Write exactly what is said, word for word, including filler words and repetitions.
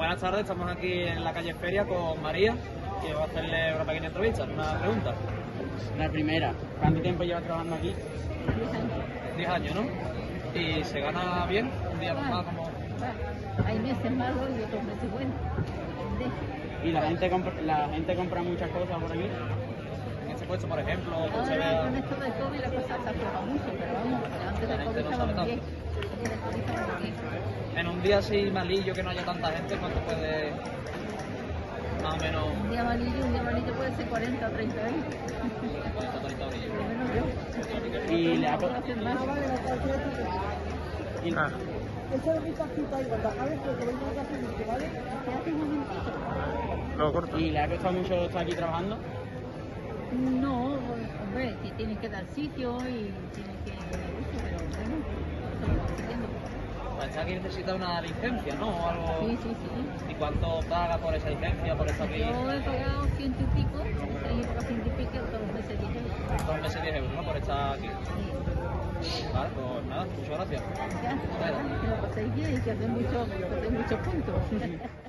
Buenas tardes, estamos aquí en la calle Feria con María, que va a hacerle una pequeña entrevista, una pregunta. La primera, ¿cuánto tiempo llevas trabajando aquí? diez años. diez años, ¿no? ¿Y se gana bien? Un día normal como... Hay meses malos y otros meses buenos. ¿Y la gente compra, la gente compra muchas cosas por aquí? En este puesto, por ejemplo, pues se Ahora ve... con esto del COVID la cosa se afloja mucho, pero vamos, antes La del gente COVID no sale estaba muy bien. Antes del COVID estaba muy bien. En un día así malillo, que no haya tanta gente, ¿cuánto puede...? Más o menos... Un día malillo, un día malillo puede ser cuarenta o treinta euros. cuarenta, treinta Por orillas. lo menos yo. Y le ha No puedo hacer más. y, Ah, Esa es mi cajita y cuando acabes que te venga a casa y dice, ¿vale? ¿Qué hace un momentito? lo corto. ¿Y le ha costado mucho estar aquí trabajando? No, hombre, si tienes que dar sitio y tienes que... Pero bueno, eso lo estoy haciendo. Para estar aquí necesita una licencia, ¿no? O algo... Sí, sí, sí. ¿Y cuánto paga por esa licencia, por estar aquí? Yo he pagado ciento y pico, he pagado ciento y pico todos los meses diez euros. Dos meses diez euros, ¿no? Por estar aquí. Sí. Vale, pues nada, muchas gracias. Ya, que lo paséis bien y que hacéis muchos mucho puntos.